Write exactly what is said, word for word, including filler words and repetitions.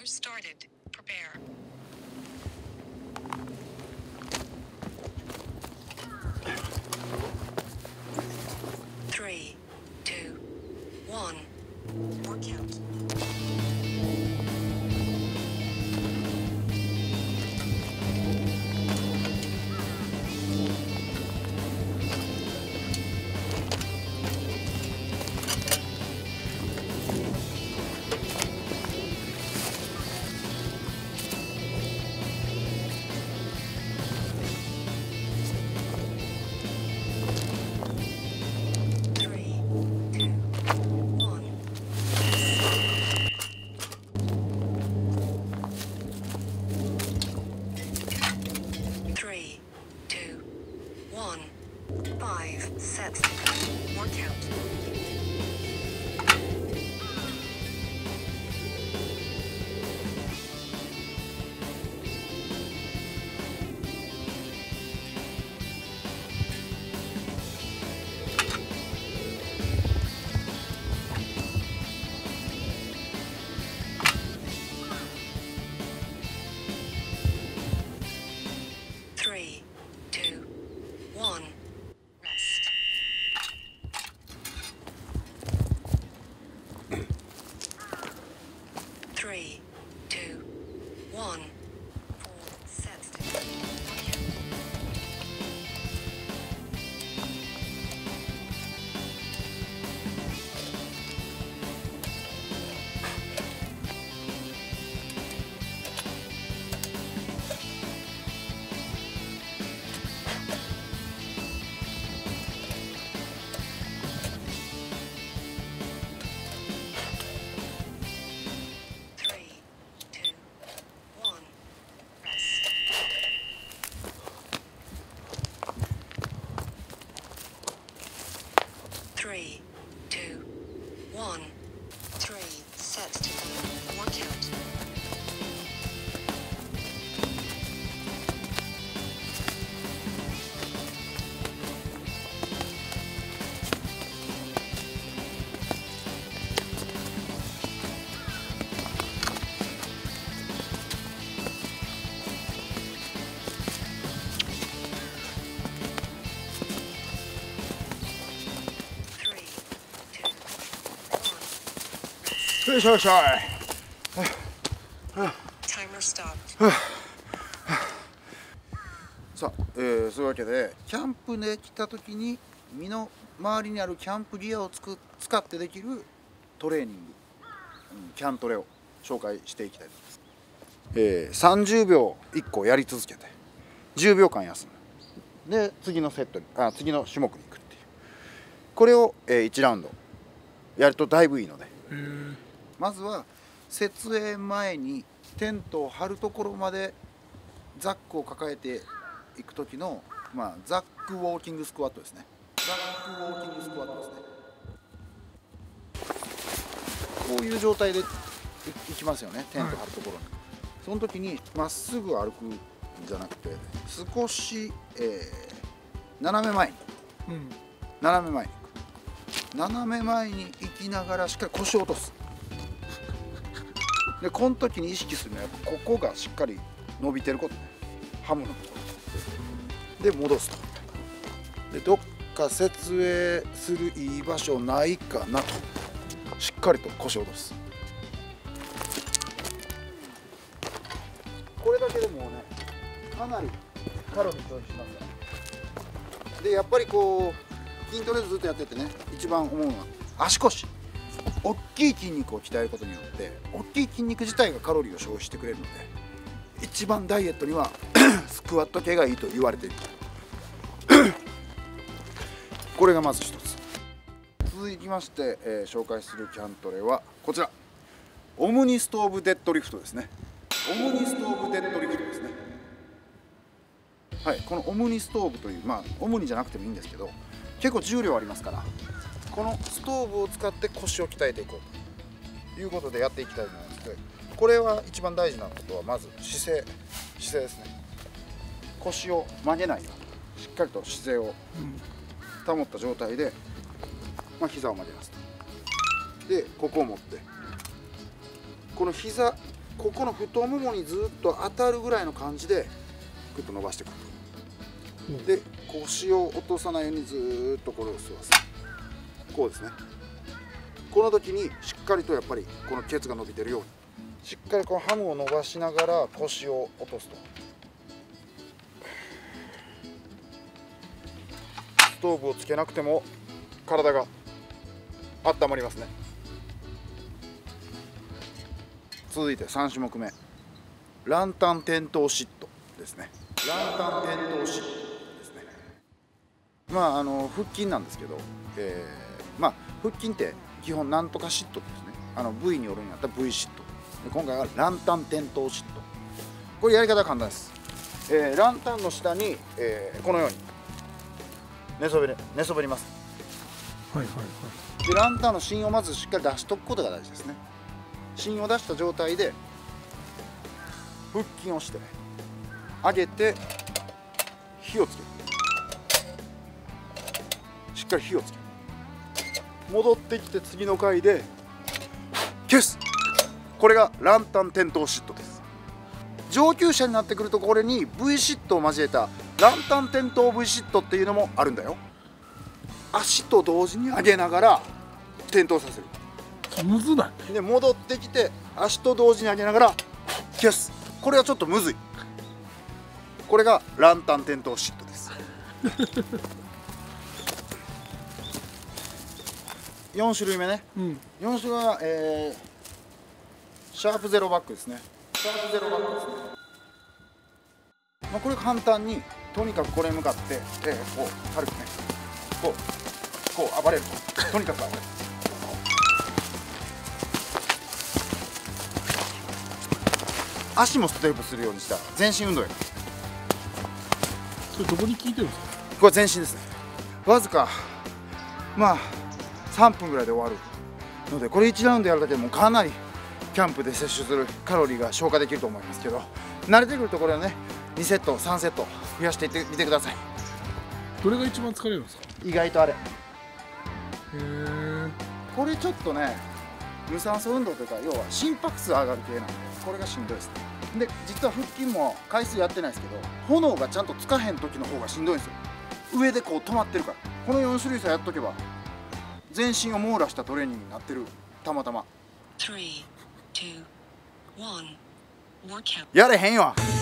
started. Prepare. Three, two, one. Work count. Five sets. Work count. Three, two, one. Rest. Three, two, one. Four sets. Three, two, one. Three sets to go. Work count. よいしょよいしょ。 Timer stopped. さあ、えー、そういうわけでキャンプで来た時に身の周りにあるキャンプギアをつく使ってできるトレーニング、うん、キャントレを紹介していきたいと思います。えー、さんじゅうびょういっこやり続けてじゅうびょうかん休むで次のセットにあ次の種目に行くっていうこれを、えー、いちラウンドやるとだいぶいいので、まずは設営前にテントを張るところまでザックを抱えていく時の、まあ、ザックウォーキングスクワットですね。ザックウォーキングスクワットですね。こういう状態でいきますよね、テント張るところに。その時にまっすぐ歩くんじゃなくて少し、えー、斜め前に、うん、斜め前に行く斜め前に行きながらしっかり腰を落とす。でこの時に意識するのはやっぱここがしっかり伸びてることね、ハムのところで戻すと。でどっか設営するいい場所ないかなとしっかりと腰を落とす。これだけでもうねかなりカロリー消費しますから。でやっぱりこう筋トレずっとやっててね一番思うのは足腰、大きい筋肉を鍛えることによって大きい筋肉自体がカロリーを消費してくれるので一番ダイエットにはスクワット系がいいと言われているこれがまず一つ。続きまして、えー、紹介するキャントレはこちらオムニストーブデッドリフトですね。オムニストーブデッドリフトですね。はい、このオムニストーブというまあオムニじゃなくてもいいんですけど結構重量ありますからこのストーブを使って腰を鍛えていこうということでやっていきたいと思います。これは一番大事なことはまず姿勢姿勢ですね。腰を曲げないようにしっかりと姿勢を保った状態で、まあ、膝を曲げますと。でここを持ってこの膝ここの太ももにずっと当たるぐらいの感じでグッと伸ばしていくと。で腰を落とさないようにずっとこれを吸わせる。こうですね。この時にしっかりとやっぱりこのケツが伸びてるようにしっかりこのハムを伸ばしながら腰を落とすと。ストーブをつけなくても体が温まりますね。続いてさん種目目、ランタン転倒シットですね。ランタン転倒シットですね。まああの腹筋なんですけど、えー、まあ腹筋って基本なんとかシットですね。あの V によるんやったら V シットで、今回はランタン転倒シット。これやり方は簡単です。えー、ランタンの下に、えー、このように寝そべり寝そべります。 はいはいはい。 でランタンの芯をまずしっかり出しとくことが大事ですね。芯を出した状態で腹筋をして上げて火をつける。しっかり火をつける。戻ってきて次の回で消す。これがランタン転倒シットです。上級者になってくるとこれに V シットを交えたランタン転倒 V シットっていうのもあるんだよ。足と同時に上げながら転倒させる。 むずない。 で戻ってきて足と同時に上げながら消す。これはちょっとむずい。これがランタン転倒シットです。よん種類目ね、うん、よん種類は、えー、シャープゼロバックですね。シャープゼロバックですね。まあ、これ簡単にとにかくこれに向かって、えー、こう軽くねこうこう暴れると。とにかく暴れる。足もステップするようにした全身運動や。 それどこに効いてるんですか？ これ全身ですね。わずかまあさんぷんぐらいで終わるので、これいちラウンドやるだけでもかなりキャンプで摂取するカロリーが消化できると思いますけど、慣れてくるところはねにセットさんセット増やしていってみてください。 どれが一番疲れるんですか？ 意外とあれ。へえ。 これちょっとね無酸素運動というか、要は心拍数上がる系なんでこれがしんどいですね。で実は腹筋も回数やってないですけど、炎がちゃんとつかへん時の方がしんどいんですよ。上でこう止まってるから。このよん種類さえやっとけば全身を網羅したトレーニングになってる。たまたま Three, two, one, workout. やれへんわ。